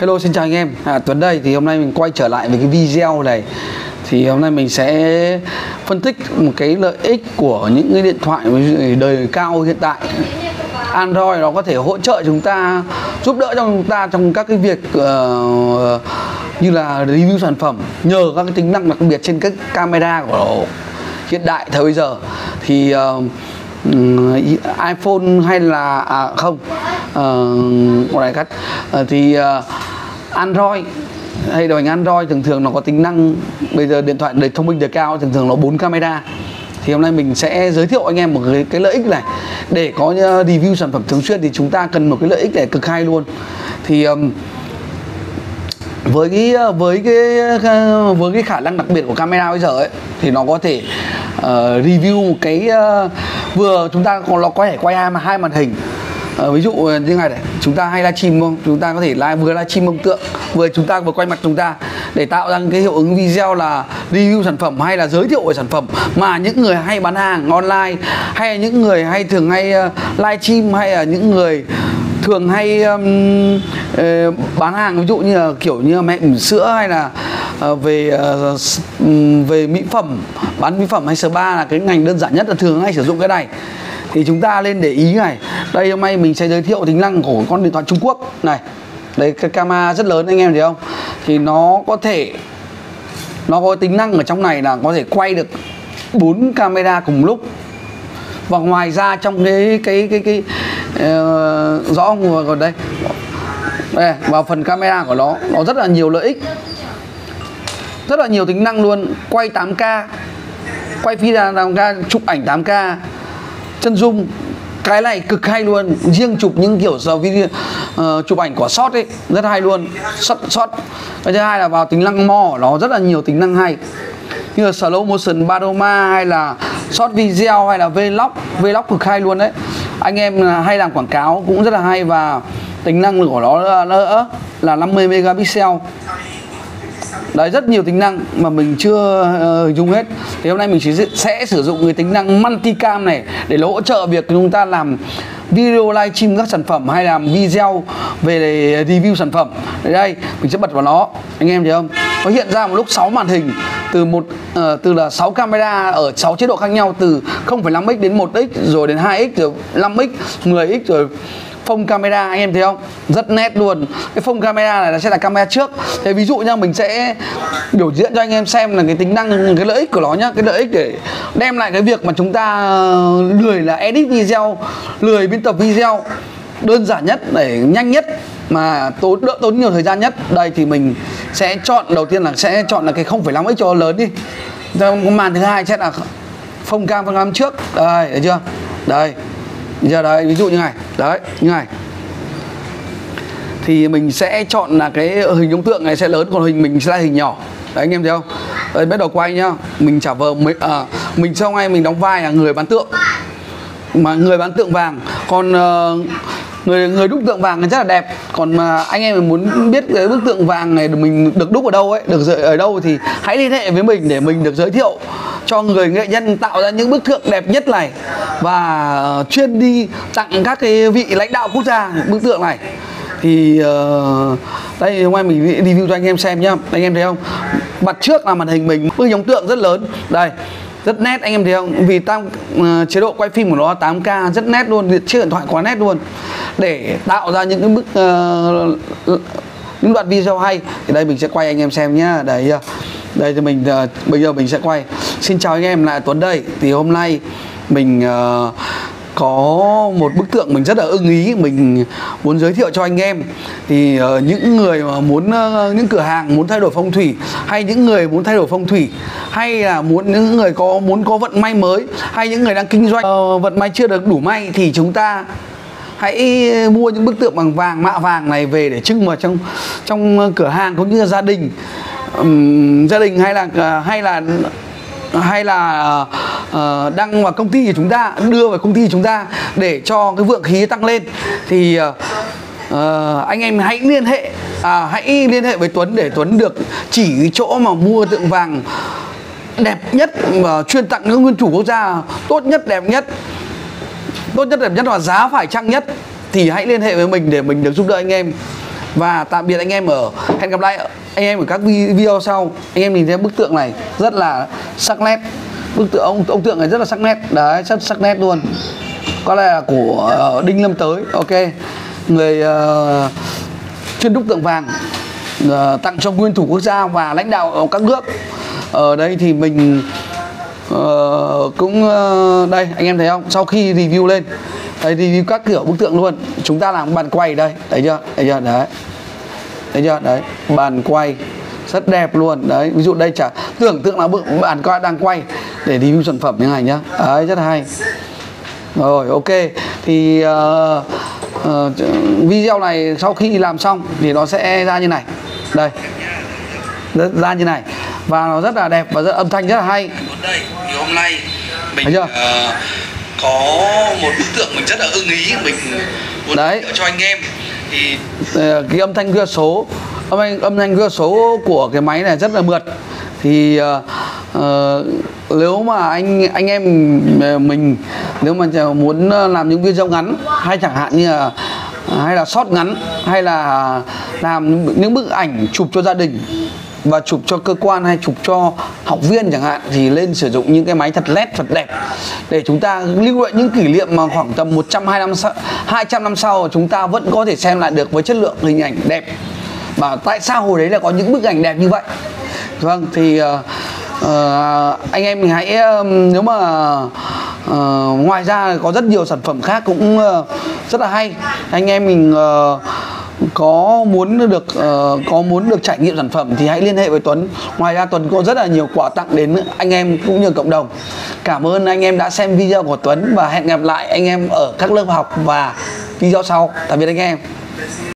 Hello, xin chào anh em. Tuấn đây. Thì hôm nay mình quay trở lại với cái video này. Thì hôm nay mình sẽ phân tích một cái lợi ích của những cái điện thoại đời cao hiện tại. Android nó có thể hỗ trợ chúng ta, giúp đỡ cho chúng ta trong các cái việc như là review sản phẩm nhờ các cái tính năng đặc biệt trên các camera của hiện đại thời bây giờ. Thì iPhone hay là Android hay điều hành Android thường thường nó có tính năng, bây giờ điện thoại đời thông minh đời cao thường thường nó 4 camera. Thì hôm nay mình sẽ giới thiệu anh em một cái lợi ích này. Để có review sản phẩm thường xuyên thì chúng ta cần một cái lợi ích này cực hay luôn. Thì với cái khả năng đặc biệt của camera bây giờ ấy, thì nó có thể review một cái vừa chúng ta nó có thể quay hai màn hình. Ví dụ như này này, chúng ta hay livestream không? Chúng ta có thể vừa livestream mông tượng, vừa chúng ta vừa quay mặt chúng ta để tạo ra cái hiệu ứng video là review sản phẩm hay là giới thiệu về sản phẩm mà những người hay bán hàng online, hay là những người thường hay livestream, hay là những người thường hay bán hàng, ví dụ như là kiểu như mẹ bỉm sữa, hay là về mỹ phẩm, bán mỹ phẩm hay spa là cái ngành đơn giản nhất là thường hay sử dụng cái này. Thì chúng ta lên để ý này. Đây hôm nay mình sẽ giới thiệu tính năng của con điện thoại Trung Quốc này. Đây cái camera rất lớn anh em thấy không? Thì nó có tính năng ở trong này là có thể quay được 4 camera cùng lúc. Và ngoài ra trong cái rõ còn đây. Đây, vào phần camera của nó rất là nhiều lợi ích. Rất là nhiều tính năng luôn, quay 8K, quay video 8K, chụp ảnh 8K, chân dung. Cái này cực hay luôn, riêng chụp những kiểu video chụp ảnh của shot ấy rất hay luôn. Shot. Cái thứ hai là vào tính năng mo, nó rất là nhiều tính năng hay, như là slow motion, panorama, hay là short video, hay là vlog cực hay luôn đấy. Anh em hay làm quảng cáo cũng rất là hay. Và tính năng của nó là 50 megapixel. Đấy, rất nhiều tính năng mà mình chưa dùng hết. Thì hôm nay mình sẽ sử dụng cái tính năng multicam này để nó hỗ trợ việc chúng ta làm video livestream các sản phẩm hay làm video về review sản phẩm. Đây, mình sẽ bật vào nó. Anh em thấy không? Nó hiện ra một lúc 6 màn hình từ là 6 camera ở 6 chế độ khác nhau, từ 0,5x đến 1x, rồi đến 2x, rồi 5x, 10x, rồi phông camera. Anh em thấy không? Rất nét luôn. Cái phông camera này nó sẽ là camera trước. Thế ví dụ nha, mình sẽ biểu diễn cho anh em xem là cái tính năng, cái lợi ích của nó nhá. Cái lợi ích để đem lại cái việc mà chúng ta lười là edit video, lười biên tập video, đơn giản nhất để nhanh nhất mà tốn nhiều thời gian nhất. Đây thì mình sẽ chọn, đầu tiên là sẽ chọn là cái 0,5x cho lớn đi. Màn thứ hai sẽ là phông cam trước. Đây, thấy chưa? Đây. Giờ đây, ví dụ như này. Đấy, như này. Thì mình sẽ chọn là cái hình ống tượng này sẽ lớn, còn hình mình sẽ là hình nhỏ. Đấy anh em thấy không? Đây, bắt đầu quay nhá. Mình trả vờ mình sau này mình đóng vai là người bán tượng. Mà người bán tượng vàng, còn người đúc tượng vàng rất là đẹp. Còn mà anh em muốn biết cái bức tượng vàng này mình được đúc ở đâu ấy, được ở đâu thì hãy liên hệ với mình để mình được giới thiệu cho người nghệ nhân tạo ra những bức tượng đẹp nhất này, và chuyên đi tặng các cái vị lãnh đạo quốc gia bức tượng này. Thì đây hôm nay mình review cho anh em xem nhá. Anh em thấy không? Mặt trước là màn hình mình, bức ống tượng rất lớn. Đây, rất nét anh em thấy không? Vì chế độ quay phim của nó 8K rất nét luôn, chiếc điện thoại quá nét luôn. Để tạo ra những cái bức những đoạn video hay thì đây mình sẽ quay anh em xem nhá. Đây thì mình bây giờ mình sẽ quay. Xin chào anh em, lại Tuấn đây. Thì hôm nay mình có một bức tượng mình rất là ưng ý, mình muốn giới thiệu cho anh em. Thì những người mà muốn những cửa hàng muốn thay đổi phong thủy, hay những người muốn thay đổi phong thủy, hay là những người muốn có vận may mới, hay những người đang kinh doanh vận may chưa được đủ may, thì chúng ta hãy mua những bức tượng bằng vàng, mạ vàng này về để trưng vào trong cửa hàng cũng như là gia đình, hay là đăng vào công ty của chúng ta, đưa vào công ty của chúng ta để cho cái vượng khí tăng lên. Thì anh em hãy liên hệ với Tuấn để Tuấn được chỉ cái chỗ mà mua tượng vàng đẹp nhất và chuyên tặng những nguyên thủ quốc gia tốt nhất, đẹp nhất và giá phải chăng nhất. Thì hãy liên hệ với mình để mình được giúp đỡ anh em. Và tạm biệt anh em, hẹn gặp lại anh em ở các video sau. Anh em nhìn thấy bức tượng này rất là sắc nét, bức tượng ông tượng này rất là sắc nét đấy, rất sắc nét luôn. Có lẽ là của Đinh Lâm Tới, ok, người chuyên đúc tượng vàng, tặng cho nguyên thủ quốc gia và lãnh đạo các nước. Ở đây thì mình cũng đây anh em thấy không, sau khi review lên đây, review các kiểu bức tượng luôn, chúng ta làm bàn quay đây, thấy chưa, đấy, thấy chưa, đấy, bàn quay rất đẹp luôn đấy. Ví dụ đây chả tưởng tượng là bàn quay đang quay để review sản phẩm như này nhá, đấy, rất hay. Rồi, ok, thì video này sau khi làm xong thì nó sẽ ra như này, đây, ra như này, và nó rất là đẹp và âm thanh rất là hay. Đây thì hôm nay mình có một bức tượng mình rất là ưng ý, mình muốn đấy cho anh em. Thì cái âm thanh ghi số, âm thanh ghi số của cái máy này rất là mượt. Thì nếu mà anh em mình nếu mà muốn làm những video ngắn, hay chẳng hạn như là hay là short ngắn, hay là làm những bức ảnh chụp cho gia đình và chụp cho cơ quan hay chụp cho học viên chẳng hạn, thì lên sử dụng những cái máy thật led thật đẹp để chúng ta lưu lại những kỷ niệm mà khoảng tầm 200 năm sau chúng ta vẫn có thể xem lại được với chất lượng hình ảnh đẹp. Và tại sao hồi đấy là có những bức ảnh đẹp như vậy. Vâng, thì anh em mình hãy nếu mà ngoài ra có rất nhiều sản phẩm khác cũng rất là hay, anh em mình có muốn được trải nghiệm sản phẩm thì hãy liên hệ với Tuấn. Ngoài ra Tuấn có rất là nhiều quà tặng đến anh em cũng như cộng đồng. Cảm ơn anh em đã xem video của Tuấn và hẹn gặp lại anh em ở các lớp học và video sau. Tạm biệt anh em.